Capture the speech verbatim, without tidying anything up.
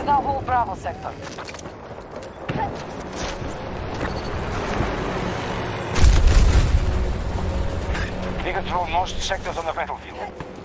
now hold Bravo sector. We control most sectors on the battlefield.